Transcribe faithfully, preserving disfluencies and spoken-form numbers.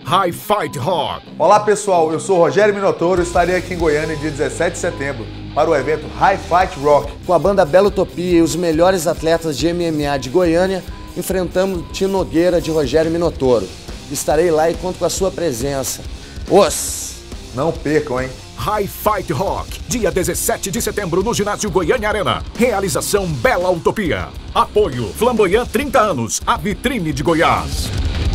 High Fight Rock. Olá pessoal, eu sou Rogério Minotouro e estarei aqui em Goiânia dia dezessete de setembro para o evento High Fight Rock. Com a banda Bela Utopia e os melhores atletas de M M A de Goiânia, enfrentamos Tino Nogueira de Rogério Minotouro. Estarei lá e conto com a sua presença. Os! Não percam, hein? High Fight Rock, dia dezessete de setembro no ginásio Goiânia Arena. Realização Bela Utopia. Apoio Flamboyant trinta anos, a vitrine de Goiás.